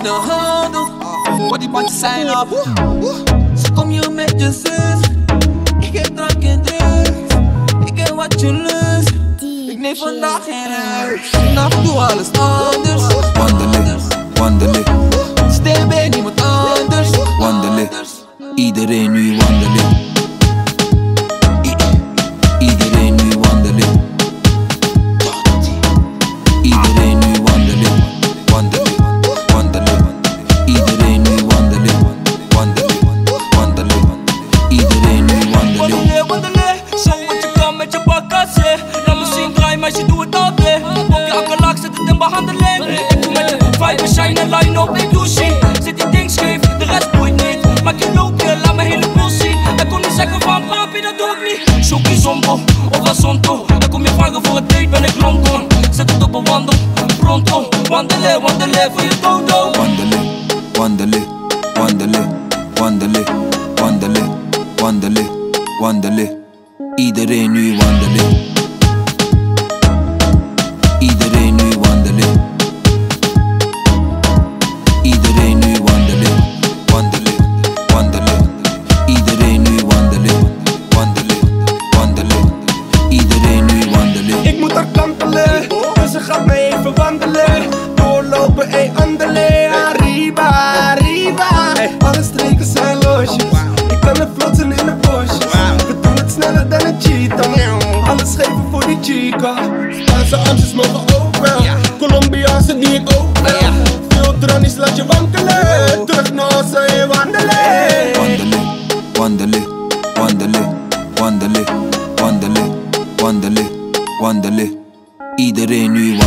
de handel. Voor die bandjes zijn op. Zo kom je met je zus. Ik heb drank en drugs. Ik heb wat je lust. Ik neem vandaag geen rust. Vannacht doe alles anders. Wandelen, wandelen, Stil bij niemand anders. wandelen. Iedereen nu wandelen. Iedereen nu wandelen. Iedereen nu wandelen. Wandelen, wandelen. Iedereen nu wandelen. Wandelen, wandelen. Iedereen nu wandelen. Wandelen, wandelen, zo wat je kan met je bakkassen. Laat me zien draaien, maar je doet het altijd. Op je akkerlak zet het in behandeling. Ik kom met je goed vibe, we shine en line op. Ik doe shit, zit die ding scheef, de rest boeit niet. Maak je loopje, laat me hele boel zien. Ik kon niet zeggen van papi, dat doe ik niet. Shoki zombo, of asonto. Dan kom je vragen voor het date, ben ik London. Zet het op een wandel, pronto. Wandelen, wandelen voor je dodo. Wandelen, wandelen, wandelen, wandelen, wandelen, wandelen, wandelen. Iedereen nu wandelen. Iedereen nu wandelen. Iedereen nu wandelen. Wandelen, wandelen. Iedereen nu wandelen. Wandelen, wandelen. Iedereen nu wandelen. Ik moet haar kantelen, dus ze gaat mee even wandelen. Doorlopen, ey, andele, arriba, arriba. Alle streken zijn losjes, ik kan het flotsen in de bosjes. We doen het sneller dan een cheetah, alles geven voor die chica. Spaanse ansjes mogen ook wel, Colombiaanse die ik ook wel. Veel trannies laat je wankelen, terug naar ons en wandelen. Wandelen, wandelen, wandelen, wandelen, wandelen, wandelen, wandelen. Iedereen nu wandelen.